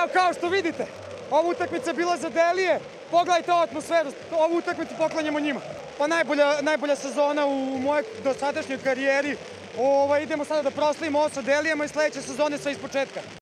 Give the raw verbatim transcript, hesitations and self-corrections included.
Evo, kao što vidite, ova utakmica je bila za Delije. Pogledajte ovu atmosferu, ovu utakmicu poklanjamo njima. Pa najbolja, najbolja sezona u mojoj dosadašnjoj karijeri. Ovo, idemo sada da proslavimo ovo sa Delijama i sledeće sezone sve iz početka.